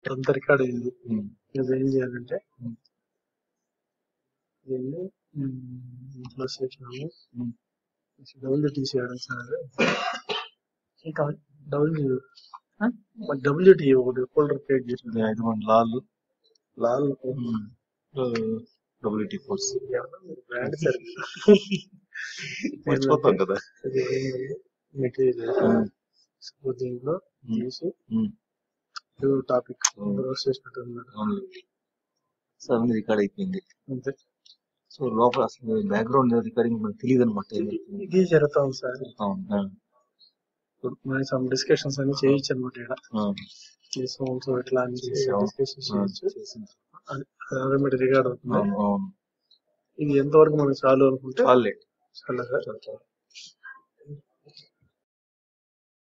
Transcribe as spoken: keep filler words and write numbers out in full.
అంత రికార్డ్ అయింది. ఇది ఏం చేయాలంటే దీన్ని క్లోజ్ చేసినాము. డబ్ల్యూటీసీ సార్ డబ్ల్యూ డబ్ల్యూటీ ఒకటి ఫోల్డర్ క్రియేట్ చేసిన లాల్ లాల్ డబ్ల్యూటీ ఫోర్స్ బ్రాండ్ సార్ మర్చిపోతాం కదా. మెటీరియల్ దీంట్లో తీసి టాపిక్ చేసినట్టు సో అన్ని రికార్డ్ అయిపోయింది అంతే. సో లోపల అసలు బ్యాక్గ్రౌండ్ రికార్డింగ్ మనకు తెలియదు అనమాట. ఇది జరుగుతాం సార్. మన సమ్ డిస్కషన్స్ అన్ని చేయొచ్చు అనమాట. ఇక్కడ సౌండ్స్ ఎట్లా అని డిస్కషన్ చేయొచ్చు. ఆటోమేటిక్ రికార్డ్ అవుతుంది. ఇది ఎంతవరకు మనకు చాలు అనుకుంటే చాలే చాలా సార్.